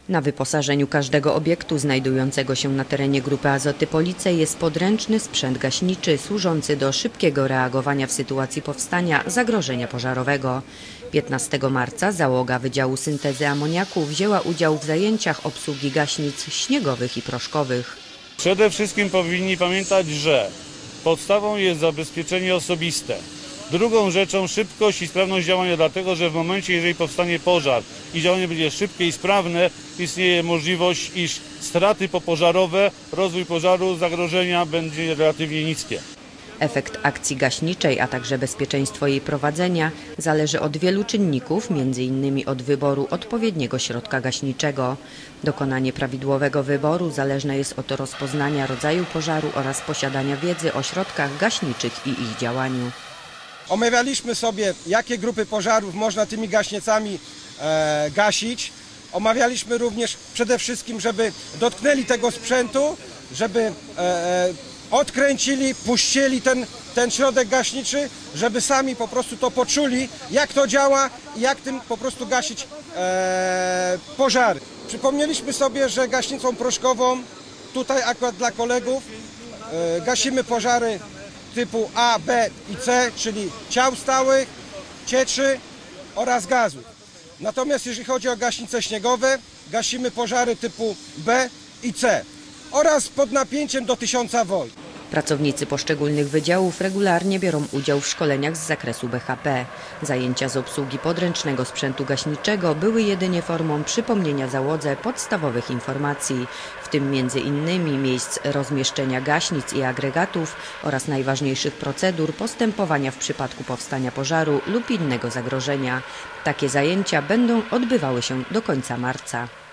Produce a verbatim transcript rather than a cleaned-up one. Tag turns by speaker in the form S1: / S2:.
S1: Na wyposażeniu każdego obiektu znajdującego się na terenie Grupy Azoty Police jest podręczny sprzęt gaśniczy służący do szybkiego reagowania w sytuacji powstania zagrożenia pożarowego. piętnastego marca załoga Wydziału Syntezy Amoniaku wzięła udział w zajęciach obsługi gaśnic śniegowych i proszkowych.
S2: Przede wszystkim powinni pamiętać, że podstawą jest zabezpieczenie osobiste. Drugą rzeczą szybkość i sprawność działania, dlatego że w momencie, jeżeli powstanie pożar i działanie będzie szybkie i sprawne, istnieje możliwość, iż straty popożarowe, rozwój pożaru, zagrożenia będzie relatywnie niskie.
S1: Efekt akcji gaśniczej, a także bezpieczeństwo jej prowadzenia zależy od wielu czynników, między innymi od wyboru odpowiedniego środka gaśniczego. Dokonanie prawidłowego wyboru zależne jest od rozpoznania rodzaju pożaru oraz posiadania wiedzy o środkach gaśniczych i ich działaniu.
S3: Omawialiśmy sobie, jakie grupy pożarów można tymi gaśnicami e, gasić. Omawialiśmy również przede wszystkim, żeby dotknęli tego sprzętu, żeby e, e, odkręcili, puścili ten, ten środek gaśniczy, żeby sami po prostu to poczuli, jak to działa i jak tym po prostu gasić e, pożary. Przypomnieliśmy sobie, że gaśnicą proszkową, tutaj akurat dla kolegów, e, gasimy pożary typu A, B i C, czyli ciał stałych, cieczy oraz gazów. Natomiast jeżeli chodzi o gaśnice śniegowe, gasimy pożary typu B i C oraz pod napięciem do tysiąca wolt.
S1: Pracownicy poszczególnych wydziałów regularnie biorą udział w szkoleniach z zakresu B H P. Zajęcia z obsługi podręcznego sprzętu gaśniczego były jedynie formą przypomnienia załodze podstawowych informacji, w tym między innymi miejsc rozmieszczenia gaśnic i agregatów oraz najważniejszych procedur postępowania w przypadku powstania pożaru lub innego zagrożenia. Takie zajęcia będą odbywały się do końca marca.